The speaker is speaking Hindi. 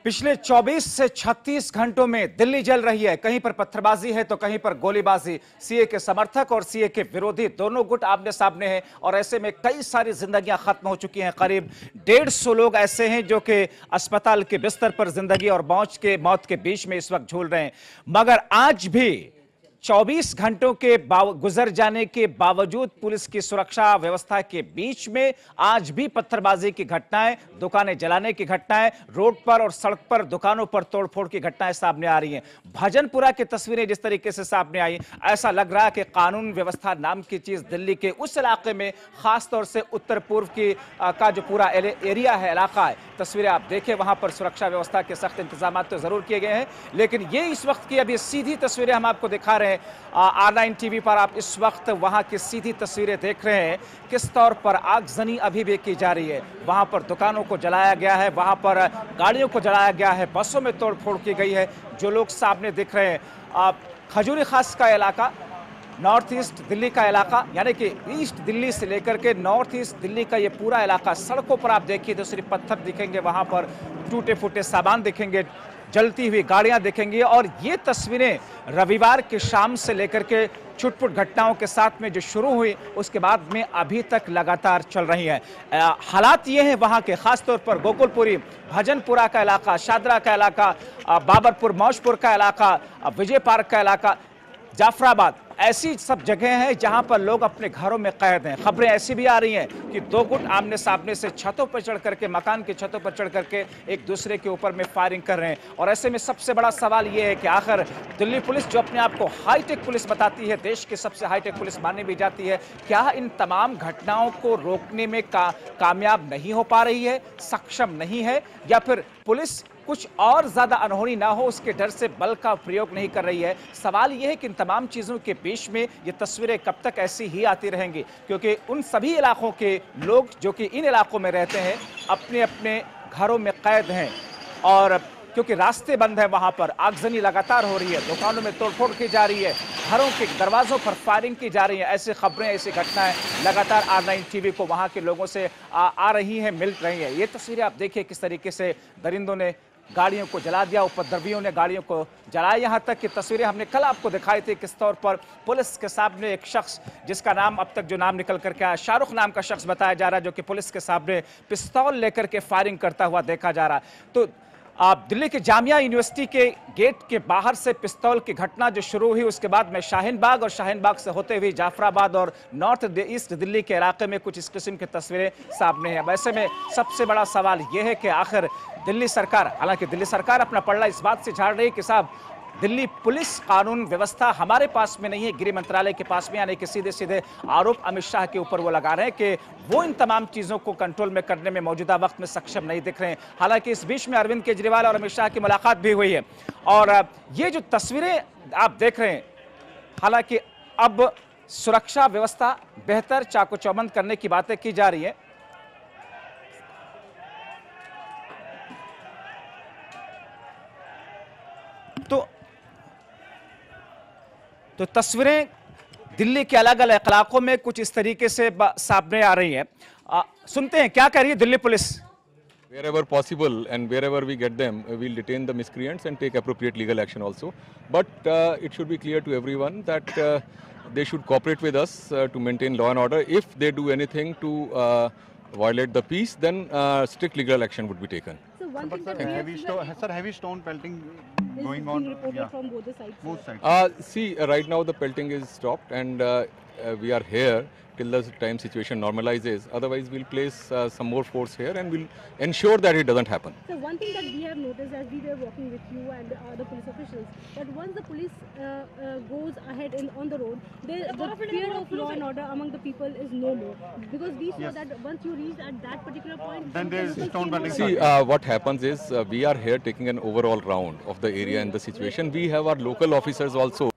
पिछले 24 से 36 घंटों में दिल्ली जल रही है। कहीं पर पत्थरबाजी है तो कहीं पर गोलीबाजी। सीए के समर्थक और सीए के विरोधी दोनों गुट आमने सामने हैं और ऐसे में कई सारी जिंदगियां खत्म हो चुकी हैं। करीब 150 लोग ऐसे हैं जो कि अस्पताल के बिस्तर पर जिंदगी और मौत के बीच में इस वक्त झूल रहे हैं। मगर आज भी 24 घंटों के गुजर जाने के बावजूद पुलिस की सुरक्षा व्यवस्था के बीच में आज भी पत्थरबाजी की घटनाएं, दुकानें जलाने की घटनाएं, रोड पर और सड़क पर दुकानों पर तोड़फोड़ की घटनाएं सामने आ रही हैं। भजनपुरा की तस्वीरें जिस तरीके से सामने आई, ऐसा लग रहा है कि कानून व्यवस्था नाम की चीज दिल्ली के उस इलाके में, खासतौर से उत्तर पूर्व का जो पूरा एरिया है, इलाका है, तस्वीरें आप देखें, वहां पर सुरक्षा व्यवस्था के सख्त इंतजाम तो जरूर किए गए हैं। लेकिन ये इस वक्त की अभी सीधी तस्वीरें हम आपको दिखा रहे हैं। R9 टीवी पर आप इस वक्त वहां की सीधी तस्वीरें देख रहे हैं। किस तौर पर आगजनी अभी भी की जा रही है। वहां पर दुकानों को जलाया गया है, वहां पर गाड़ियों को जलाया गया है, बसों में तोड़फोड़ की गई है। जो लोग सामने दिख रहे हैं, खजूरी खास का इलाका, नॉर्थ ईस्ट दिल्ली का इलाका, यानी कि ईस्ट दिल्ली से लेकर के नॉर्थ ईस्ट दिल्ली का ये पूरा इलाका, सड़कों पर आप देखिए तो सिर्फ पत्थर दिखेंगे, वहां पर टूटे फूटे सामान दिखेंगे, जलती हुई गाड़ियां दिखेंगी। और ये तस्वीरें रविवार की शाम से लेकर के छुटपुट घटनाओं के साथ में जो शुरू हुई, उसके बाद में अभी तक लगातार चल रही है। हालात ये हैं वहां के, खासतौर पर गोकुलपुरी, भजनपुरा का इलाका, शादरा का इलाका, बाबरपुर मौजपुर का इलाका, विजय पार्क का इलाका, जाफराबाद, ऐसी सब जगह हैं जहां पर लोग अपने घरों में कैद हैं। खबरें ऐसी भी आ रही हैं कि दो गुट आमने सामने से छतों पर चढ़ करके, मकान की छतों पर चढ़ करके एक दूसरे के ऊपर में फायरिंग कर रहे हैं। और ऐसे में सबसे बड़ा सवाल यह है कि आखिर दिल्ली पुलिस, जो अपने आप को हाईटेक पुलिस बताती है, देश की सबसे हाईटेक पुलिस मानी भी जाती है, क्या इन तमाम घटनाओं को रोकने में कामयाब नहीं हो पा रही है, सक्षम नहीं है, या फिर पुलिस कुछ और ज्यादा अनहोनी ना हो उसके डर से बल का प्रयोग नहीं कर रही है। सवाल यह है कि इन तमाम चीजों के बीच में ये तस्वीरें कब तक ऐसी ही आती रहेंगी, क्योंकि उन सभी इलाकों के लोग जो कि इन इलाकों में रहते हैं अपने अपने घरों में कैद हैं। और क्योंकि रास्ते बंद है, वहां पर आगजनी लगातार हो रही है, दुकानों में तोड़फोड़ की जा रही है, घरों के दरवाजों पर फायरिंग की जा रही है। ऐसी खबरें, ऐसी घटनाएं लगातार R9 टीवी को वहां के लोगों से आ रही हैं, मिल रही हैं। ये तस्वीरें आप देखिए किस तरीके से दरिंदों ने गाड़ियों को जला दिया, उपद्रवियों ने गाड़ियों को जलाया। यहां तक कि तस्वीरें हमने कल आपको दिखाई थी किस तौर पर पुलिस के सामने एक शख्स, जिसका नाम अब तक जो नाम निकल करके आया, शाहरुख नाम का शख्स बताया जा रहा है, जो कि पुलिस के सामने पिस्तौल लेकर के फायरिंग करता हुआ देखा जा रहा है। तो दिल्ली के जामिया यूनिवर्सिटी के गेट के बाहर से पिस्तौल की घटना जो शुरू हुई, उसके बाद में शाहीन बाग और शाहीन बाग से होते हुए जाफराबाद और नॉर्थ ईस्ट दिल्ली के इलाके में कुछ इस किस्म की तस्वीरें सामने हैं। वैसे में सबसे बड़ा सवाल यह है कि आखिर दिल्ली सरकार, हालांकि दिल्ली सरकार अपना पल्ला इस बात से झाड़ रही है कि साहब दिल्ली पुलिस कानून व्यवस्था हमारे पास में नहीं है, गृह मंत्रालय के पास में, यानी कि सीधे सीधे आरोप अमित शाह के ऊपर वो लगा रहे हैं कि वो इन तमाम चीजों को कंट्रोल में करने में मौजूदा वक्त में सक्षम नहीं दिख रहे हैं। हालांकि इस बीच में अरविंद केजरीवाल और अमित शाह की मुलाकात भी हुई है। और ये जो तस्वीरें आप देख रहे हैं, हालांकि अब सुरक्षा व्यवस्था बेहतर चाको चौबंद करने की बातें की जा रही है। तो तस्वीरें दिल्ली के अलग अलग इलाकों में कुछ इस तरीके से सामने आ रही हैं। सुनते हैं क्या कह रही है Delhi police. Wherever possible and wherever we get them, we'll detain the miscreants and take appropriate legal action also. But it should be clear to everyone that they should cooperate with us to maintain law and order. If they do anything to violate the peace, then strict legal action would be taken. So one thing that heavy stone pelting going on from both the sides. Both sides. See, right now the pelting is stopped, and we are here till the time situation normalizes. Otherwise, we'll place some more force here, and we'll ensure that it doesn't happen. So one thing that we have noticed as we were walking with you and the police officials, that once the police goes ahead on the road, the fear of law and order among the people is no more. Because we saw that once you reach at that particular point, then there is stone pelting. See, what happens is we are here taking an overall round of the area and the situation. We have our local officers also